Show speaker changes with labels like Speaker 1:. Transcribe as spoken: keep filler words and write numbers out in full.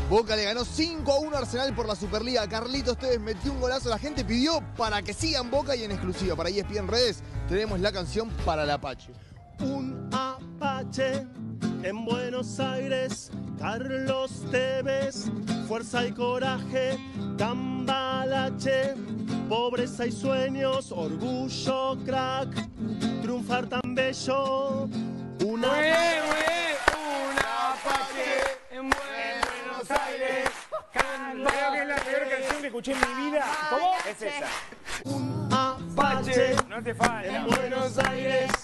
Speaker 1: Boca le ganó cinco a uno a Arsenal por la Superliga. Carlitos Tevez metió un golazo. La gente pidió para que sigan Boca y en exclusiva para E S P N Redes tenemos la canción para el Apache.
Speaker 2: Un Apache en Buenos Aires, Carlos Tevez, fuerza y coraje, Cambalache, pobreza y sueños, orgullo, crack, triunfar tan bello. Una
Speaker 3: Muy bien, muy bien. Un Apache en Buenos Aires. Creo que es la peor canción que escuché en mi vida. ¿Cómo? Es esa.
Speaker 2: Un Apache
Speaker 3: No te falta.
Speaker 2: en Buenos Aires,